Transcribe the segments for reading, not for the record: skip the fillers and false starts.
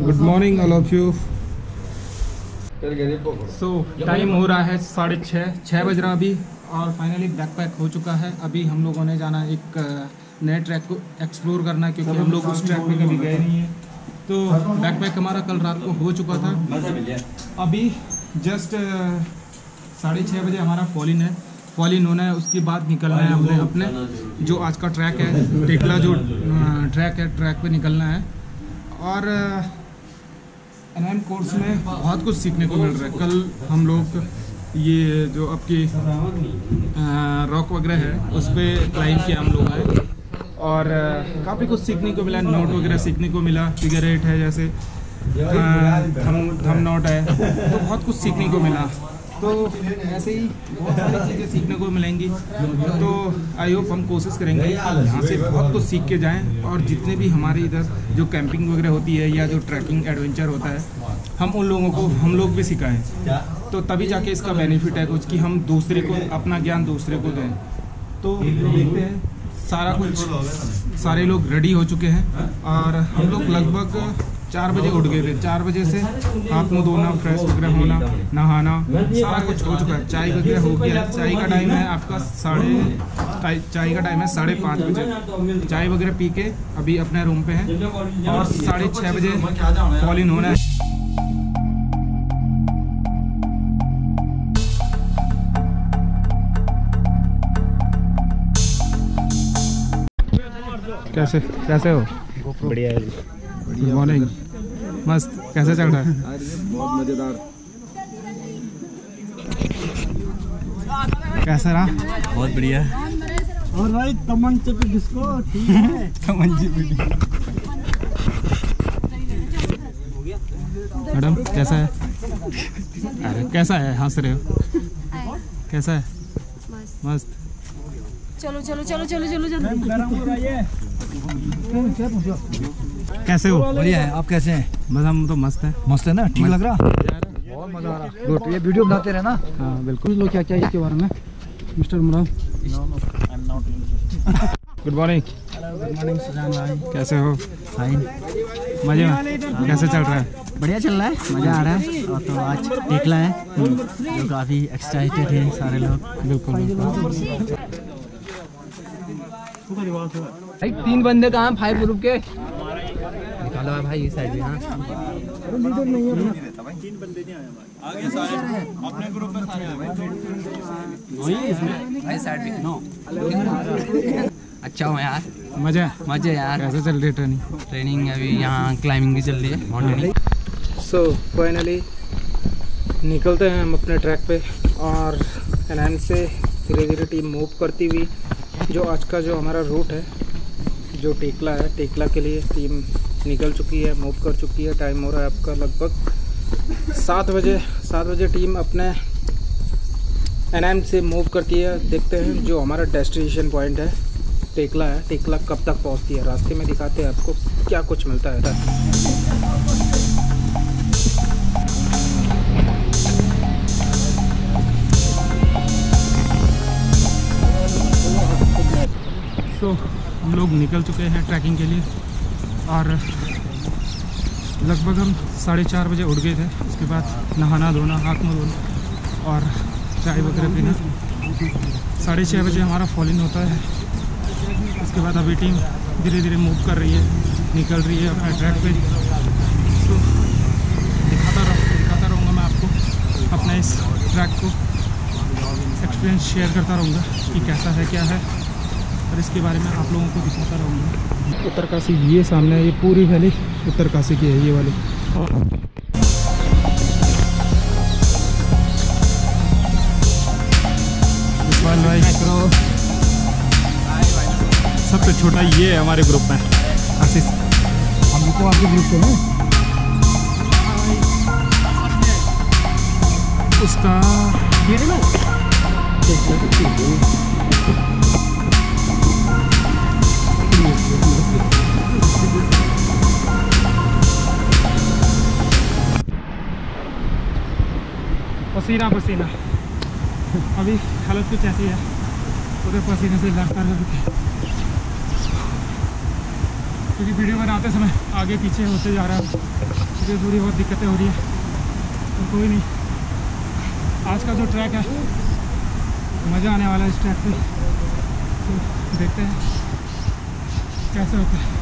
Good morning all of you. So time हो रहा है 6:30 बज रहा अभी और फाइनली बैकपैक हो चुका है। अभी हम लोगों ने जाना एक नए ट्रैक को एक्सप्लोर करना है क्योंकि हम लोग उस ट्रैक पे कभी गए नहीं हैं। तो बैकपैक हमारा कल रात को हो चुका था। अभी जस्ट 6:30 बजे हमारा फॉल इन होना है, उसके बाद निकलना है हमने अपने जो आज का ट्रैक है टेकला जो ट्रैक है, ट्रैक पे निकलना है। और NM कोर्स में बहुत कुछ सीखने को मिल रहा है। कल हम लोग ये जो आपकी रॉक वगैरह है उस पर क्लाइंब किया हम लोग आए और काफ़ी कुछ सीखने को मिला। नोट वगैरह सीखने को मिला, फिगर 8 है जैसे थम नोट है, तो बहुत कुछ सीखने को मिला। तो ऐसे ही बहुत सारी चीज़ें सीखने को मिलेंगी। तो आई होप हम कोशिश करेंगे यहाँ से बहुत कुछ सीख के जाएं और जितने भी हमारे इधर जो कैंपिंग वगैरह होती है या जो ट्रैकिंग एडवेंचर होता है हम उन लोगों को हम लोग भी सिखाएं। तो तभी जाके इसका बेनिफिट है कुछ कि हम दूसरे को अपना ज्ञान दूसरे को दें। तो देखते हैं सारा कुछ, सारे लोग रेडी हो चुके हैं और हम लोग लगभग 4 बजे उठ गए थे। 4 बजे से हाथ मुँह धोना, फ्रेश वगैरह होना, नहाना, सारा कुछ हो चुका है। चाय वगैरह हो गया। चाय का टाइम है आपका चाय का टाइम है 5:30 बजे। चाय वगैरह पी के अभी अपने रूम पे हैं और 6:30 बजे फॉल इन होना है। कैसे हो? बढ़िया है। Good morning. मस्त। कैसे चल रहा है? बहुत मजेदार। कैसा रहा? बहुत बढ़िया। और भाई तमंचे पे किसको ठीक है? तमंचे पे मैडम कैसा है? अरे कैसा है? हंस रहे हो? कैसा है? मस्त। चलो चलो चलो चलो चलो चलो। कैसे हो? बढ़िया है। आप कैसे हैं? बस हम तो मस्त है। मस्त है ना? ठीक लग रहा? बहुत मजा आ रहा। गुड। ये वीडियो बनाते रहना। हाँ बिल्कुल। लोग क्या इसके बारे में mister Murad? Good morning. Good morning Sujan भाई। कैसे हो? फाइन। मजे में? कैसे चल रहा है? बढ़िया चल रहा है, मजा आ रहा है। और तो आज टेकला है जो काफी एक्साइटेड है सारे लोग। बिल्कुल। भाई 3 बंदे कहाँ हैं 5 ग्रुप के? निकालो है भाई इस साइड में। हाँ लीडर नहीं है भाई। 3 बंदे नहीं आए आगे सारे अपने ग्रुप में सारे हैं भाई। इसमें भाई साइड में नो। अच्छा हो यार। मजे यार। कैसे चल रही है ट्रेनिंग? अभी यहाँ क्लाइंबिंग भी चल रही है, माउंटेनिंग। सो फाइनली निकलते हैं हम अपने ट्रैक पे और NM से धीरे धीरे टीम मूव करती हुई जो आज का जो हमारा रूट है जो टेकला है, टेकला के लिए टीम निकल चुकी है, मूव कर चुकी है। टाइम हो रहा है आपका लगभग 7 बजे। 7 बजे टीम अपने NM से मूव करती है। देखते हैं जो हमारा डेस्टिनेशन पॉइंट है टेकला है, टेकला कब तक पहुंचती है। रास्ते में दिखाते हैं आपको क्या कुछ मिलता है। तो हम लोग निकल चुके हैं ट्रैकिंग के लिए और लगभग हम 4:30 बजे उठ गए थे। उसके बाद नहाना धोना, हाथ मुँह धोना और चाय वगैरह पीना। 6:30 बजे हमारा फॉल इन होता है। उसके बाद अभी टीम धीरे धीरे मूव कर रही है, निकल रही है अपने ट्रैक पे। तो दिखाता रहूँगा मैं आपको अपना इस ट्रैक को, एक्सपीरियंस शेयर करता रहूँगा कि कैसा है क्या है और इसके बारे में आप लोगों को दिखाता रहूँगा। उत्तरकाशी ये सामने है, ये पूरी वैली उत्तरकाशी की है ये वाली। भाई सबसे छोटा ये है हमारे ग्रुप में आशीष। हम तो आपके ग्रुप से हैं। उसका पसीना अभी हालत कुछ ऐसी है, पूरे पसीने से लड़ता है क्योंकि वीडियो बनाते समय आगे पीछे होते जा रहा है। मुझे थोड़ी बहुत दिक्कतें हो रही है, तो कोई नहीं। आज का जो ट्रैक है मज़ा आने वाला है इस ट्रैक पे, तो देखते हैं कैसे होता है।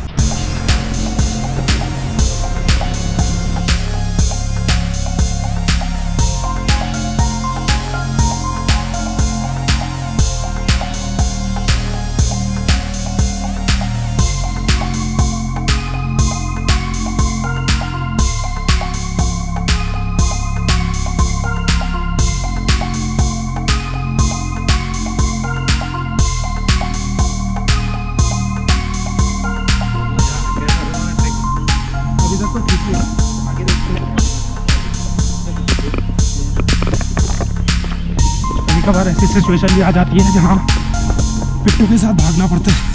कभी कभार ऐसी सिचुएशन भी आ जाती है जहाँ पिट्टू के साथ भागना पड़ता है।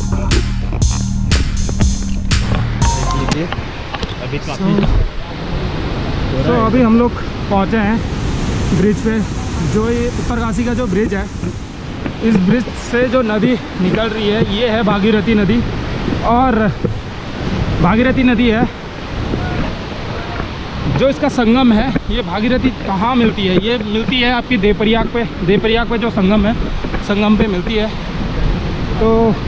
तो अभी हम लोग पहुँचे हैं ब्रिज पे। जो ये उत्तरकाशी का जो ब्रिज है, इस ब्रिज से जो नदी निकल रही है ये है भागीरथी नदी। और भागीरथी नदी है जो इसका संगम है। ये भागीरथी कहाँ मिलती है? ये मिलती है आपकी देवप्रयाग पे। देवप्रयाग पे जो संगम है, संगम पे मिलती है। तो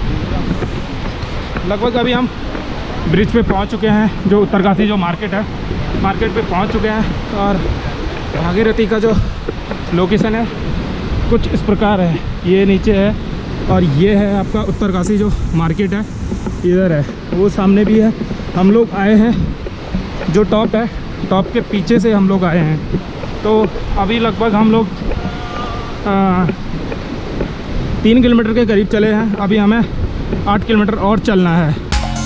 लगभग अभी हम ब्रिज पे पहुंच चुके हैं। जो उत्तरकाशी जो मार्केट है, मार्केट पे पहुंच चुके हैं। और भागीरथी का जो लोकेशन है कुछ इस प्रकार है। ये नीचे है और ये है आपका उत्तरकाशी जो मार्केट है, इधर है। वो सामने भी है। हम लोग आए हैं जो टॉप है, टॉप के पीछे से हम लोग आए हैं। तो अभी लगभग हम लोग 3 किलोमीटर के करीब चले हैं। अभी हमें 8 किलोमीटर और चलना है।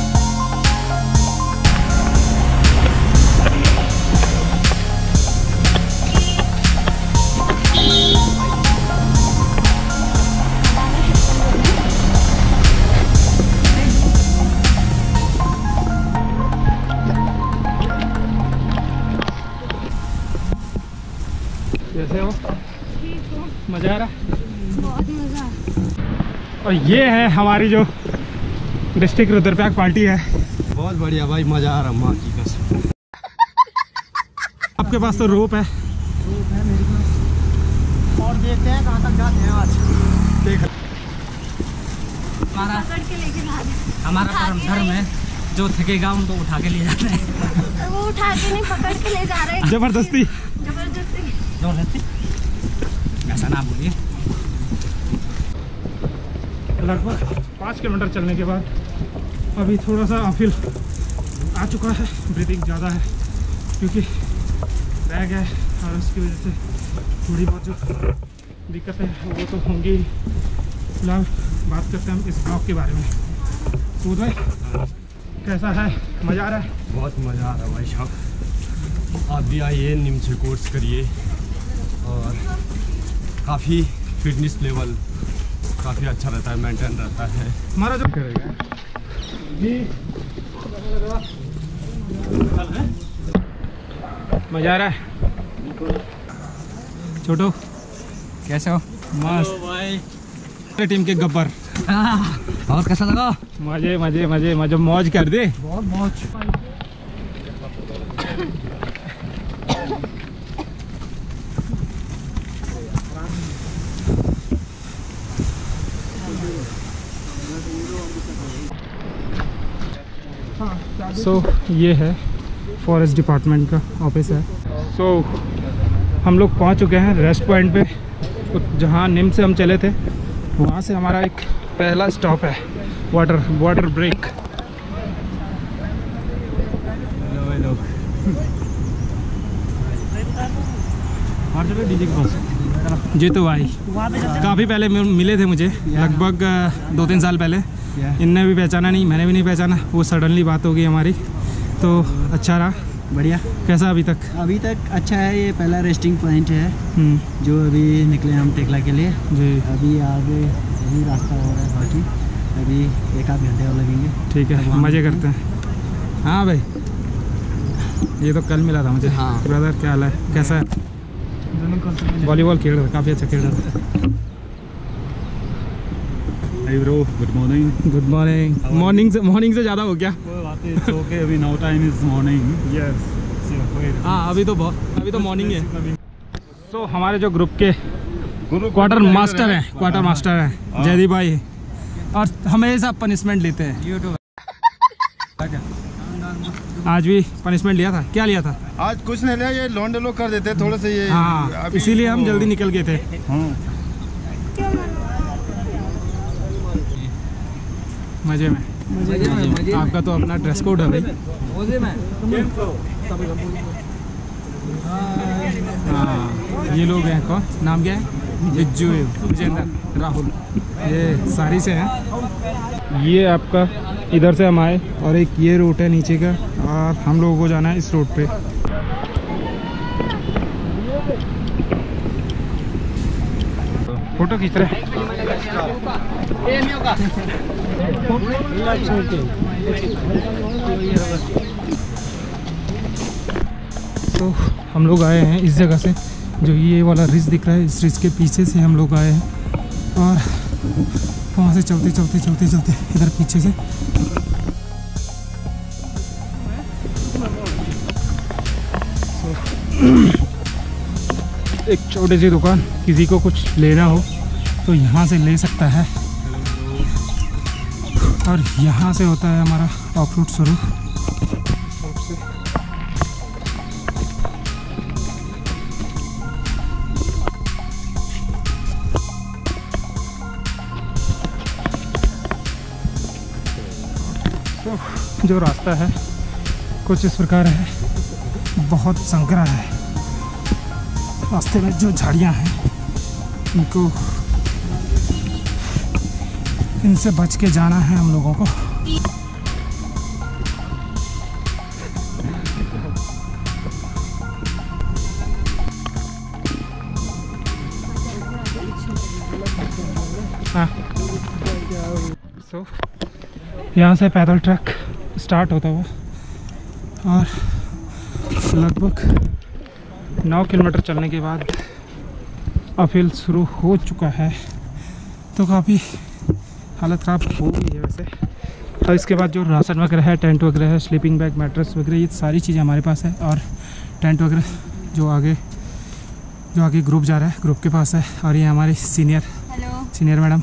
कैसे हो? मज़ा आ रहा? बहुत मज़ा। और ये है हमारी जो डिस्ट्रिक्ट रुद्रप्रयाग पार्टी है। बहुत बढ़िया भाई, मज़ा आ रहा माँ की कसम। आपके पास तो रोप है। रोप है मेरे पास। और देखते हैं कहाँ तक जाते हैं आज। देख पकड़ के लेके जा रहे हैं। हमारा धर्म है, जो थकेगा उनको उठा के ले जाते हैं। वो उठा के नहीं, पकड़ के ले जा रहे हैं। जबरदस्ती। जबरदस्ती। ऐसा ना बोलिए। लगभग 5 किलोमीटर चलने के बाद अभी थोड़ा सा अपहिल आ चुका है। ब्रीथिंग ज़्यादा है क्योंकि बैग है और उसकी वजह से थोड़ी बहुत जो दिक्कतें हैं वो तो होंगी। फिलहाल बात करते हैं हम इस ब्लॉग के बारे में। सूद भाई कैसा है? मज़ा आ रहा है? बहुत मज़ा आ रहा है भाई साहब। आप भी आइए, निम से कोर्स करिए और काफ़ी फिटनेस लेवल काफ़ी अच्छा रहता है, मेंटेन रहता है। हमारा जो करेगा जी मज़ा आ रहा है। छोटो कैसे हो? मस्त भाई। टीम के गब्बर। और कैसा लगा? मजे मजे मजे मजे मौज कर दे। बहुत मौज। सो ये है फॉरेस्ट डिपार्टमेंट का ऑफिस है। सो हम लोग पहुंच चुके हैं रेस्ट पॉइंट पे, जहां निम से हम चले थे। वहां से हमारा एक पहला स्टॉप है वाटर ब्रेक। हेलो हर जगह डीजे के पास जी। तो भाई काफ़ी पहले मिले थे मुझे, लगभग 2-3 साल पहले। इनने भी पहचाना नहीं, मैंने भी नहीं पहचाना। वो सडनली बात हो गई हमारी, तो अच्छा रहा। बढ़िया। कैसा अभी तक? अभी तक अच्छा है। ये पहला रेस्टिंग पॉइंट है जो अभी निकले हम टेकला के लिए जी। अभी आगे यही रास्ता हो रहा है, बाकी अभी 1-8 घंटे और लगेंगे। ठीक है, मज़े करते हैं। हाँ भाई, ये तो कल मिला था मुझे। हाँ ब्रदर, क्या हाल है? कैसा है? वॉलीबॉल खेल रहा था, काफ़ी अच्छा खेल रहा था। Hey bro, good morning. Good morning. Morning से ज़्यादा हो गया। It's okay. Now time is morning. Yes हाँ अभी तो मॉर्निंग है। तो हमारे जो ग्रुप के क्वार्टर मास्टर हैं जयदीप भाई, और हमेशा पनिशमेंट लेते हैं। आज भी पनिशमेंट लिया था। क्या लिया था? आज कुछ नहीं लिया, ये लौंडे लोग कर देते थोड़े से ये। हाँ इसीलिए हम जल्दी निकल गए थे। मजे में। आपका तो अपना ड्रेस कोड है भाई। हाँ ये लोग हैं, कौन नाम क्या है? बिज्जू, विजेंद्र, राहुल, ये सारी से हैं। ये आपका इधर से हम आए और एक ये रूट है नीचे का, और हम लोगों को जाना है इस रूट पे। फोटो खींच रहे हैं। तो हम लोग आए हैं इस जगह से, जो ये वाला रिज दिख रहा है, इस रिज के पीछे से हम लोग आए हैं, और वहाँ से चलते इधर पीछे से एक छोटी सी दुकान, किसी को कुछ लेना हो तो यहाँ से ले सकता है, और यहाँ से होता है हमारा ऑफ रूट शुरू। तो जो रास्ता है कुछ इस प्रकार है, बहुत संकरा है। रास्ते में जो झाड़ियाँ हैं इनसे बच के जाना है हम लोगों को। हाँ सो यहाँ से पैदल ट्रैक स्टार्ट होता हुआ और लगभग 9 किलोमीटर चलने के बाद अपहिल शुरू हो चुका है। तो काफ़ी हालत ख़राब हो गई है वैसे। और इसके बाद जो राशन वगैरह है, टेंट वगैरह है, स्लीपिंग बैग, मैट्रेस वगैरह, ये सारी चीज़ें हमारे पास है। और टेंट वगैरह जो आगे ग्रुप जा रहा है, ग्रुप के पास है। और ये हमारी सीनियर मैडम।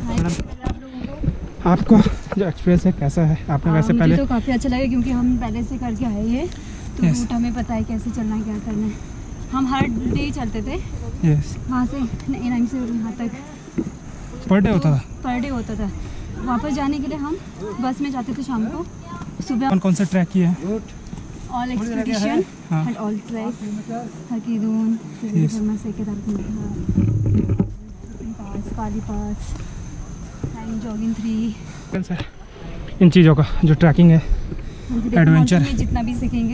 आपको जो एक्सपीरियंस है कैसा है? आपने वैसे पहले तो काफ़ी अच्छा लगा, क्योंकि हम पहले से करके आए हैं, तो रूट हमें पता है कैसे चलना है, क्या करना है। हम हर डे चलते थे वहाँ से एनआईएम से यहाँ तक। पर डे होता था। वापस जाने के लिए हम बस में जाते थे शाम को। सुबह कौन से ट्रैक किए हैं? All expedition and all track, Harkidoon, Pali pass, jogging 3। इन चीज़ों का जो ट्रैकिंग है, एडवेंचर जितना भी सीखेंगे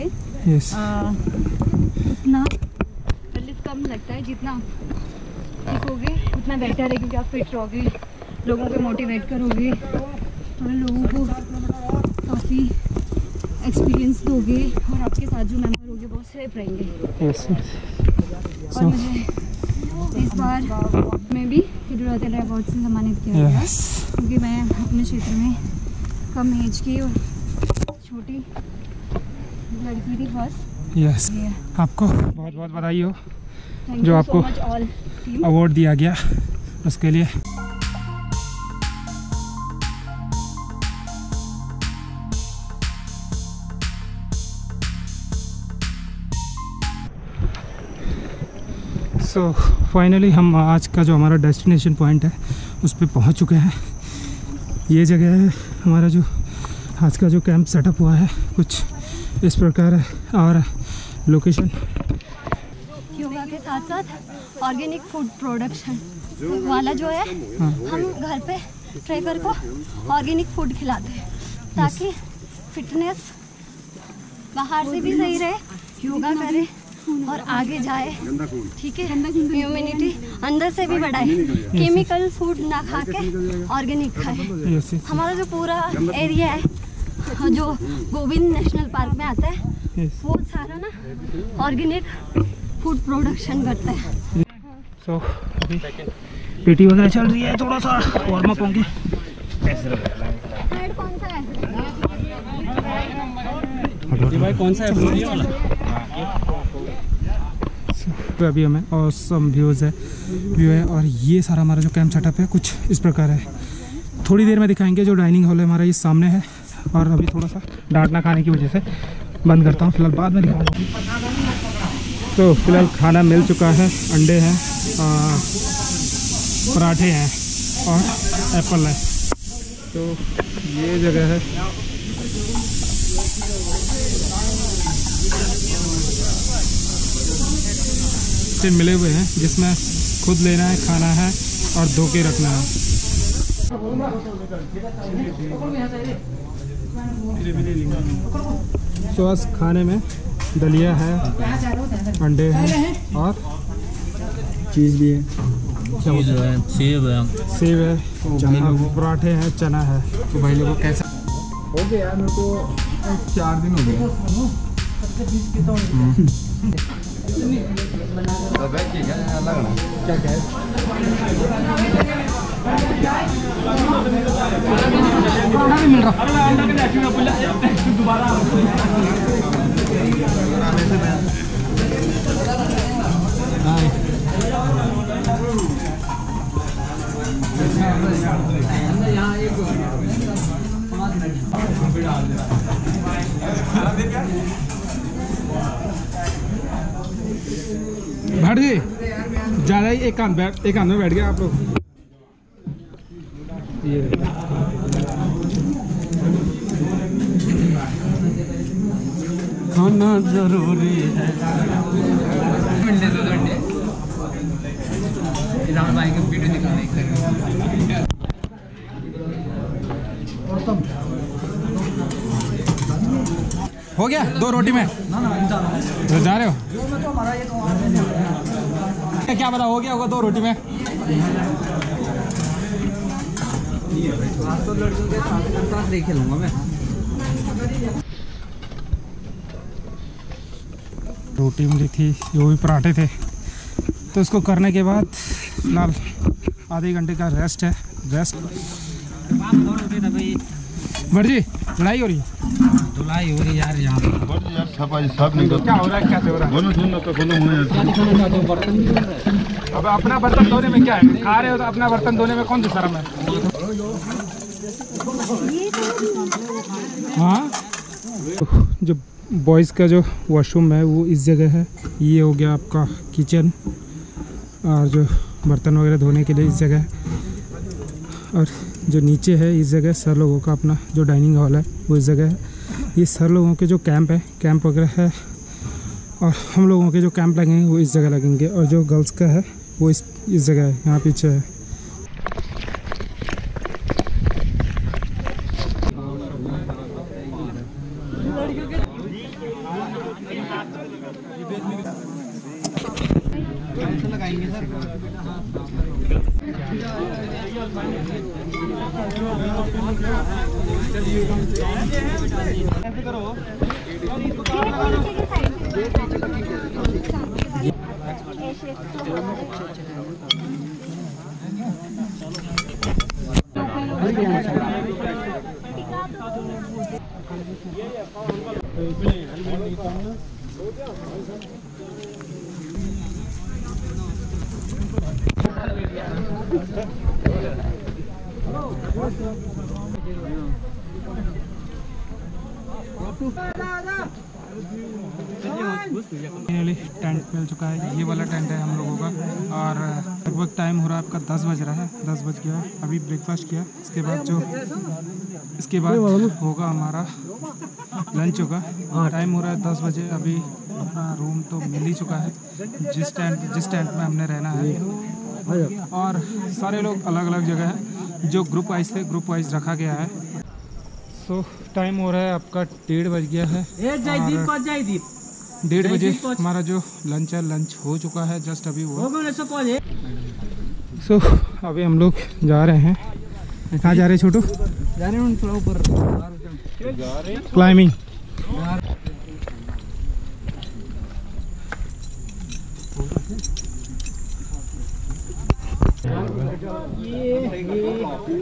उतना कम लगता है। जितना सीखोगे उतना बेटर है, क्योंकि आप फिट रहोगे, लोगों को मोटिवेट करोगे और लोगों को काफ़ी एक्सपीरियंस दोगे, और आपके साथ जो मेंबर होंगे बहुत सेफ रहेंगे। और मुझे इस बार में भी हिडुरातेला अवार्ड से सम्मानित किया गया, क्योंकि मैं अपने क्षेत्र में कम एज की और छोटी लड़की थी फर्स्ट। आपको बहुत बहुत बधाई हो जो आपको अवार्ड दिया गया उसके लिए। सो फाइनली हम आज का जो हमारा डेस्टिनेशन पॉइंट है उस पर पहुंच चुके हैं। ये जगह है हमारा जो आज का जो कैंप सेटअप हुआ है, कुछ इस प्रकार है। और लोकेशन योगा के साथ साथ ऑर्गेनिक फूड प्रोडक्शन वाला जो है, हम घर पे ट्रेकर को ऑर्गेनिक फूड खिलाते हैं, ताकि फिटनेस बाहर से भी सही रहे, योगा करे और आगे जाए। ठीक है, इम्यूनिटी अंदर से भी बढ़ाए, केमिकल फूड ना खा के ऑर्गेनिक खाए। हमारा जो पूरा एरिया है जो गोविंद नेशनल पार्क में आता है, वो सारा ना ऑर्गेनिक फूड प्रोडक्शन करता है। सो अभी पीटी वगैरह चल रही है, थोड़ा सा वार्म अप होंगे। कौन सा है भाई कौन सा है? तो अभी हमें ऑसम व्यू है और ये सारा हमारा जो कैंप सेटअप है कुछ इस प्रकार है। थोड़ी देर में दिखाएंगे। जो डाइनिंग हॉल है हमारा ये सामने है और अभी थोड़ा सा डांट ना खाने की वजह से बंद करता हूँ, फिलहाल बाद में दिखाऊंगा। तो फिलहाल खाना मिल चुका है। अंडे हैं, पराठे हैं और एप्पल है। तो ये जगह है। मिले हुए हैं जिसमें खुद लेना है, खाना है और धो के रखना है। तो आज खाने में दलिया है, अंडे हैं और चीज़ भी है, सेब है, चना, पराठे हैं, चना है। तो भाई लोगों को कैसा हो गया? मेरे को 4 दिन हो गए। क्या क्या मिल भट जी ज़्यादा ही एक कान में बैठ गया आप लोग। ये खाना जरूरी है। भाई के वीडियो दिखाने हो गया 2 रोटी में तो जा रहे हो? क्या पता हो गया होगा 2 रोटी में। तो लड़कियों के साथ देख लूंगा मैं। रोटी मिली थी, वो भी पराठे थे। तो उसको करने के बाद फिलहाल आधे घंटे का रेस्ट है। भट जी लड़ाई हो रही है? धुलाई हो रही यार यहाँ क्या हो रहा है, कैसे हो रहा है? अब अपना बर्तन धोने में क्या है? खा रहे हो तो अपना बर्तन धोने में कौन सी शर्म है? हाँ, जो बॉयज़ का जो वॉशरूम है वो इस जगह है। ये हो गया आपका किचन और जो बर्तन वगैरह धोने के लिए इस जगह है। और जो नीचे है इस जगह सर लोगों का अपना जो डाइनिंग हॉल है वो इस जगह है। ये सर लोगों के जो कैंप वगैरह है और हम लोगों के जो कैंप लगेंगे वो इस जगह लगेंगे। और जो गर्ल्स का है वो इस जगह है, यहाँ पीछे है। टेंट मिल चुका है। ये वाला टेंट है हम लोगों का और लगभग टाइम हो रहा है आपका 10 बज रहा है। 10 बज गया। अभी ब्रेकफास्ट किया, इसके बाद होगा हमारा लंच होगा। टाइम हो रहा है 10 बजे। अभी अपना रूम तो मिल ही चुका है जिस टेंट में हमने रहना है। और सारे लोग अलग अलग जगह हैं। जो ग्रुप वाइज थे ग्रुप वाइज रखा गया है। सो टाइम हो रहा है आपका 1:30 बज गया है। 1:30 बजे हमारा जो लंच है लंच हो चुका है जस्ट अभी वो। सो अभी हम लोग जा रहे हैं। कहाँ जा रहे हैं छोटू? जा रहे हैं थोड़ा ऊपर क्लाइंबिंग।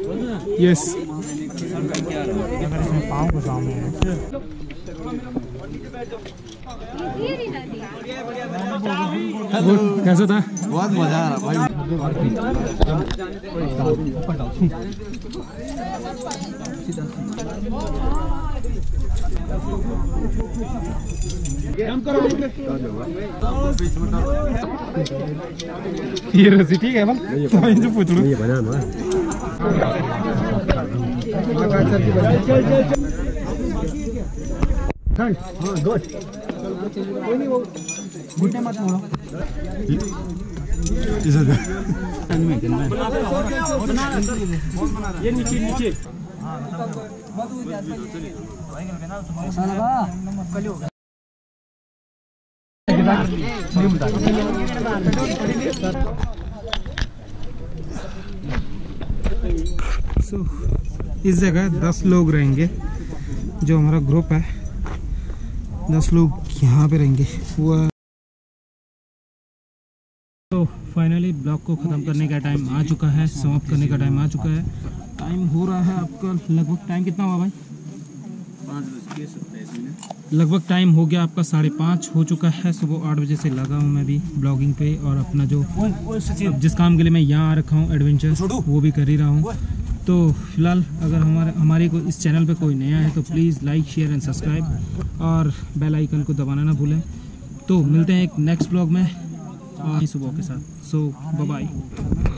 यस पाँव को सामने है। कैसा था? बहुत मजा आ रहा भाई। ये रसी ठीक है भाई, तो इनसे पूछ लो। ये बना ना घुटने मत मोड़ो। ये नीचे नीचे इस जगह 10 लोग रहेंगे, जो हमारा ग्रुप है 10 लोग यहाँ पे रहेंगे वो। तो फाइनली ब्लॉग को ख़त्म करने का टाइम आ चुका है, समाप्त करने का टाइम आ चुका है। टाइम हो रहा है आपका लगभग, टाइम कितना हुआ भाई? 5:27 लगभग टाइम हो गया आपका 5:30 हो चुका है। सुबह 8 बजे से लगा हूँ मैं भी ब्लॉगिंग पे, और अपना जो जिस काम के लिए मैं यहाँ आ रखा हूँ एडवेंचर, वो भी कर ही रहा हूँ। तो फिलहाल अगर हमारे को इस चैनल पे कोई नया है तो please like share and subscribe और बेल आइकन को दबाना ना भूलें। तो मिलते हैं एक नेक्स्ट ब्लॉग में सुबह के साथ। So bye bye.